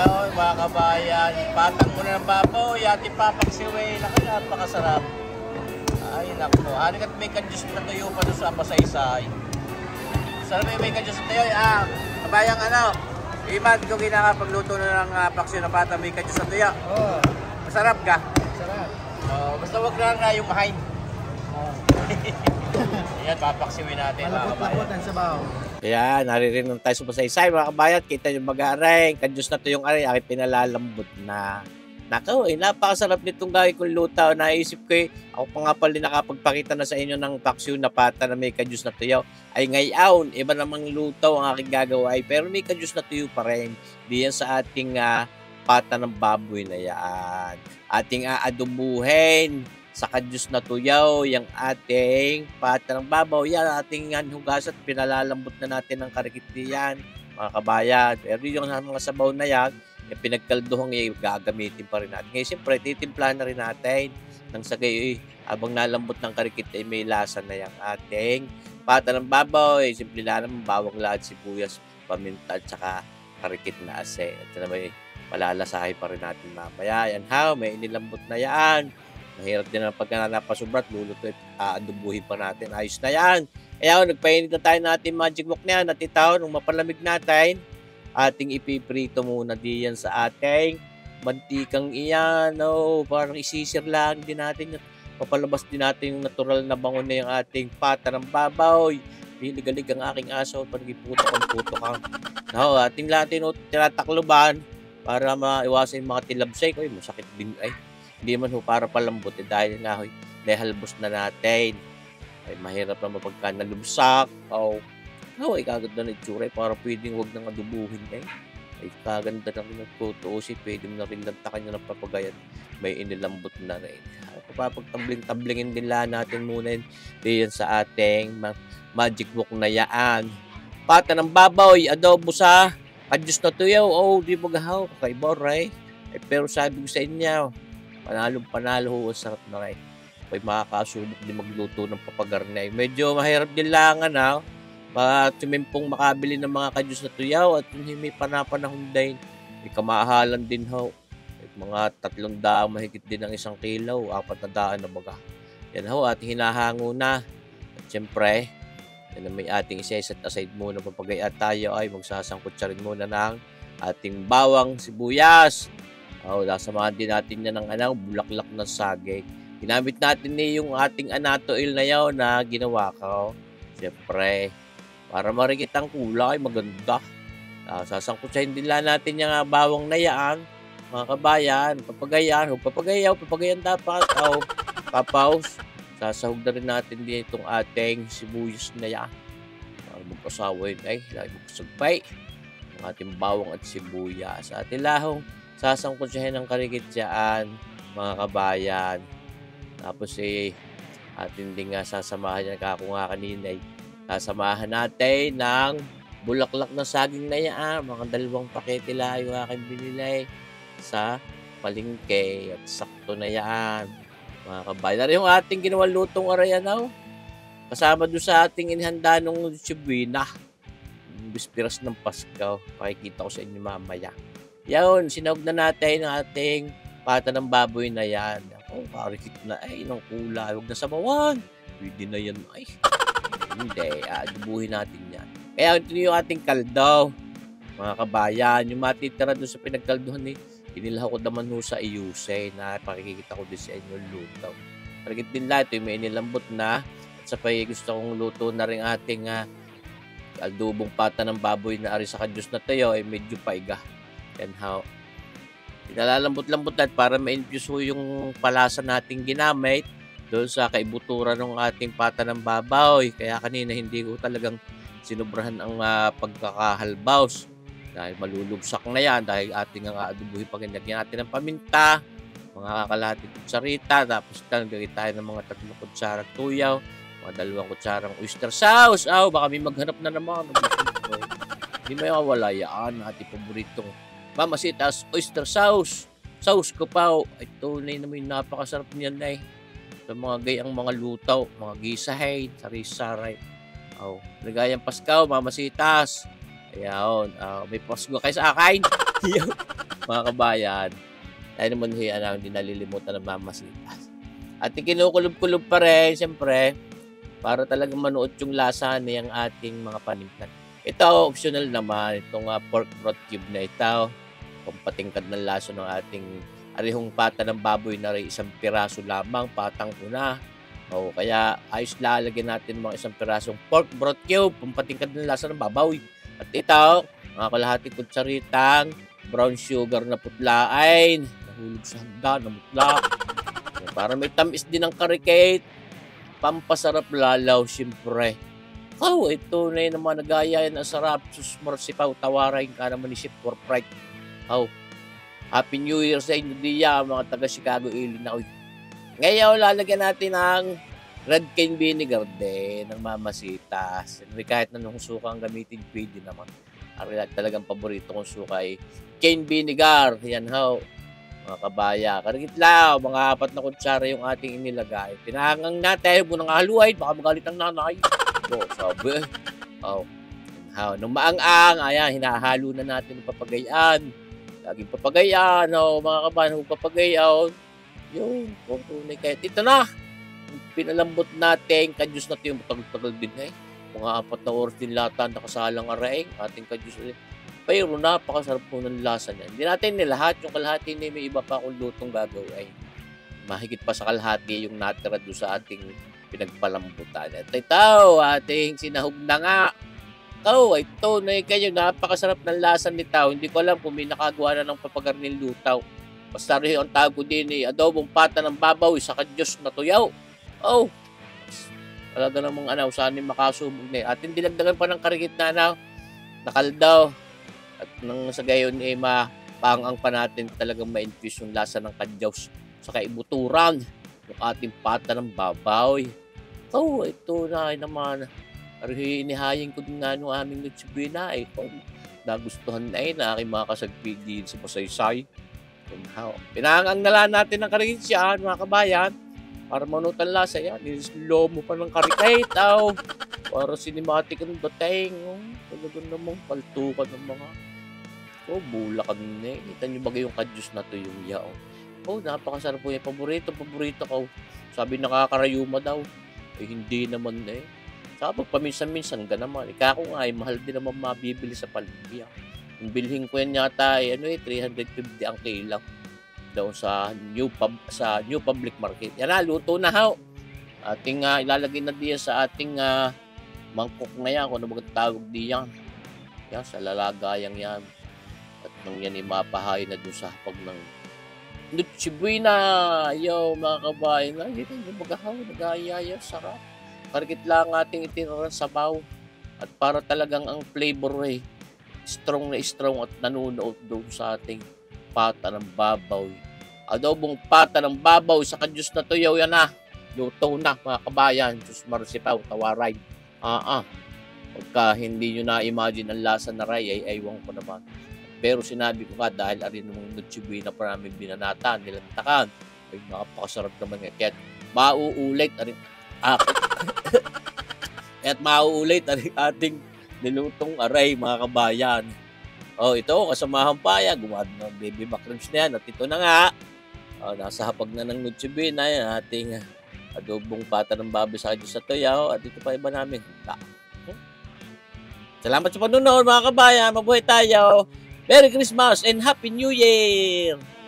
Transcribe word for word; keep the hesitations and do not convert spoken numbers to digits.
Ayaw, mga kabayan. Patang mo na ng baboy. Ating papaksiway. Naku, napakasarap. Ay, naku. Halikat may kadyos na tuyo pa doon sa masaysay. Sarap may may kadyos na tuyo. Ah, kabayang ano. Iman, kung kinakapagluto na ng uh, paksiw na pata, may kadyos na tuyo. Oo. Oh. Masarap ka? Masarap. Oh, basta wag lang na yung mahain. Oo. Oh. Ayan, papaksiwin natin. Malapot-lapot ang sabaw. Kaya naririnig tayo sa masaysay mga kabayan. Kita yung mag-aaray. Kadyos na to yung aray. Aking pinalalambot na. Nako, eh, napakasarap nitong gawin kong luto. Naisip ko eh, ako pa nga pala nakapagpakita na sa inyo ng paksiw na pata na may kadyos na tuyo. Ay ngayon, iba namang luto ang aking gagawa. Ay, pero may kadyos na tuyo pa rin. Diyan sa ating uh, pata ng baboy na yan. Ating aadubuhin sa kadyos na tuyaw, yung ating pata ng babaw, yan, ating hugas at pinalalambot na natin ng karikit yan, mga kabayan. Pero yung mga sabaw na yan, yung pinagkalduhang yung gagamitin pa rin natin. Ngayon, siyempre, titimplahan na rin natin nang sa gayon, habang nalambot ng karikit ay may lasa na yung ating pata ng babaw. Eh, simple lang naman, bawang lahat, sibuyas, paminta, at saka karikit na asin. At na may malalasahin pa rin natin mamaya. Yan ha, may inilambot na yan. Mahirap din ang pagka napasubrat, luluto at aadubuhin pa natin. Ayos na yan. Kaya nagpainit na tayo natin magic wok na yan. At itaw, nung mapalamig natin, ating ipiprito muna diyan sa ating mantikang iyan. Oh, parang isisir lang din natin. Papalabas din natin yung natural na bangon na yung ating pata ng babaw. Biligalig ang aking aso. Panagiputo kang puto kang. No, ating natin o tinatakloban para maiwasan yung mga tilabsay. Ay, masakit din ay. Hindi man ho para palambot eh, dahil nga ho, nahalbos na natin. Ay mahirap na mapagka nalubsak. O, oh, ay kaganda na itsura. Para pwedeng huwag nang adubuhin eh. Ay kaganda na rin nagtutuosin. Pwede mo na rin lantakan nyo ng papagayan. May inilambot na rin. Papagtabling-tablingin din lang natin muna diyan sa ating magic book na yaan. Pata ng baboy, adobo sa kadyos na tuyaw. Oh, di ba gahaw? Kakaiba, right? Eh, pero sabi ko sa inyo, panalong panalo ho, sarap na rin. May makakasubok din magluto ng papagarnay. Medyo mahirap din lang na para tumimpong makabili ng mga kadyos na tuyaw at hindi may panapanahon din. May kamahalan din ho. Mga tatlong daang mahigit din ng isang kilaw, apat na daan na baga. Yan ho, at hinahango na. At syempre, yan may ating isa-set aside muna. Papagayat tayo ay magsasangkot siya rin muna ng ating bawang sibuyas. Oh, nasamahan din natin yan ng ano, bulaklak ng saging. Ginamit natin ni yung ating anato oil na yaw na ginawa ko. Siyempre, para marikit ang kulay, maganda. Uh, sasangkutsahin din lang natin yung uh, bawang na yan, mga kabayan. Papagayan, o papagayaw, papagayan dapat. O, oh, papaws. Sasahog na rin natin din itong ating sibuyas na yan. Para magkasawa yun ay, lagi magkasagbay. Ang ating bawang at sibuyas. At ilahong sasangkutsahin ng karikit dyan, mga kabayan. Tapos eh, atin din nga sasamahan yan, kako nga kanina eh, sasamahan natin ng bulaklak ng saging na yan. Mga dalawang pakete lang yung aking binilay sa palengke at sakto na yan, mga kabayan. Nari yung ating ginawang lutong arayanaw. Kasama doon sa ating inihanda ng Shibuya, bispiras ng Pasko. Pakikita ko sa inyo mamaya. Yan, sinawag na natin ang ating pata ng baboy na yan. Ako, karikit na ay, ng kulay. Huwag na sabawan. Pwede na yan ay. Hindi, adubuhin natin yan. Kaya ito yung ating kaldaw, mga kabayan. Yung matitira doon sa pinagkalduhan eh, inilaw ko naman ho sa iyusay na pakikita ko din sa inyo luto. Karikit din lahat, ito yung may inilambot na. At sa pay, gusto kong luto na rin ating uh, adobong pata ng baboy na ari sa kadyos na tayo ay medyo paiga. Yan how. Pinalalambot-lambot natin para ma-infuse yung palasa nating ginamit doon sa kaibuturan ng ating pata ng baboy. Kaya kanina hindi ko talagang sinubrahan ang uh, pagkakahalbaws. Dahil malulubsak na yan. Dahil ating ang aadubuhin pag nagyan natin ng paminta, mga kakalahati kutsarita. Tapos nagagay tayo ng mga tatlong kutsarang tuyaw, mga dalawang kutsarang oyster sauce. Aw, baka may maghanap na naman. Hindi may mawala yan. Ating paboritong mamasitas oyster sauce. Sauce ko pa. Ay, tunay naman yung napakasarap niyan na eh. Sa mga gayang mga lutaw, mga gisahay, sari-saray. Aw, nagayang Paskaw, mamasitas. Ayan, uh, may Pasko kayo sa akin. mga kabayan. Tayo naman huy, ano, hindi nalilimutan ng mamasitas. At kinukulob-kulob pa rin, siyempre, para talagang manuot yung lasa niyang ating mga panimpan. Ito, optional naman, itong uh, pork broth cube na ito. Pampatingkad ng lasa ng ating arihong pata ng baboy na rin isang piraso lamang, patang ko na. O kaya ayos lalagyan natin mga isang pirasong pork broth cube, pampatingkad ng lasa ng baboy. At ito, mga kalahati kutsaritang brown sugar na putlain. Nahulog sa handa na mutla. Para may tamis din ng karikate. Pampasarap lalaw, siyempre. Oh, ito na yun naman nagaya yan ang sarap. Susmar sipaw, tawaray ka naman ni Chef Corporate. Oh, Happy New Year sa inyo diya, mga taga Chicago, Illinois. Ngayon, lalagyan natin ng red cane vinegar din, ng mamasitas. Kahit na nung suka ang gamitin, pwede naman. Ari talagang paborito kong suka ay cane vinegar. Yan ho, mga kabaya. Karigit lang, mga apat na kutsara yung ating inilagay. Pinahangang natin, munang haluay, baka magalit ang nanay. So, sabi, oh, how, nung maang-ang, ayan, hinahalo na natin ng papagayaan. Laging papagayaan, oh, mga kabayan, papagayaw. Yun, po, tunay kahit ito na. Pinalambot natin, kadyos natin yung matagal-tagal din eh. Mga apat na oras din lata nakasalang araing, ating kadyos ulit. Pero napakasarap po ng lasa niya. Hindi natin nilahat, yung kalahati niya may iba pa akong lutong gagawin. Ay, mahigit pa sa kalahati yung natira doon sa ating pinagpalambutan. At ito, ating sinahog na nga. Ito, ito na kayo, napakasarap ng lasa nito. Hindi ko alam kung may nakagawa na ng papagarnil lutaw. Basta rin ang tawag ko din eh, adobong pata ng babaw, sa kadyos na tuyaw. Oh, talaga namang ano, saan yung makasubog na eh. At hindi lagdagan pa ng karigit na ano, nakaldaw. At nang sa gayon eh, mapangang pa natin talagang ma-infuse yung lasa ng kadyaws sa kaibuturan yung ating pata ng babaw. Oh, ito na naman. Inihayin ko din nga nung aming nutsibina eh. Nagustuhan na eh na aking mga kasagpigil sa Pasaysay. Pinangang na lang natin ng karigit siya, mga kabayan. Para manutan lasa yan. Nislo mo pa ng karikate. Oh. Para cinematic ang dating. Oh. Talagang namang paltukan ng mga. Oh, bulakan na eh. Kita nyo bagay yung kadyos na to yung yaon. Oh, napakasarap po yung paborito. Paborito ko. Sabi nakakarayuma daw. Eh, hindi naman eh. Sabi paminsan-minsan ka naman. Ika ko nga eh, mahal din naman mabibili sa palengke. Yung bilhin ko yan yata eh, ano eh, three hundred fifty ang kilo. Doon sa new pub, sa new public market. Yan na, luto na ho. Ating uh, ilalagay na diyan sa ating uh, mangkok na yan, kung ano magtatawag diyan. Yan, sa lalagayang yan. At nang yan ay mapahay na doon sa hapag ng Noche Buena. Yo, mga kabayan, ay, dito yung magahaw, nag-aayaya, sarap. Karikit lang ating itinarang sabaw. At para talagang ang flavor eh, strong na strong at nanunood doon sa ating pata ng babaw. Adobong pata ng babaw sa kadyos na tuyaw yan na. Luto na, mga kabayan. Diyos marasipaw, tawaray. Ah, ah. Pagka hindi nyo na-imagine ang lasa na ray, ay aywan ko naman. Pero sinabi ko nga, dahil arin namang Noche Buena pa namin binanatan, nilantakan. Ay, nakapakasarap naman nga. Kaya mauulit, arin, ah, kaya't mauulit aring ating nilutong aray, mga kabayan. Oh, ito, kasamahan pa yan. Gumad ng baby macarons na yan. At ito na nga. Oh, nasa hapag na ng Noche Buena yan. Ating adobong pata ng baboy sa kadyos sa tuyaw. At ito pa iba namin. Hmm? Salamat sa panonood, mga kabayan. Mabuhay tayo. Merry Christmas and Happy New Year!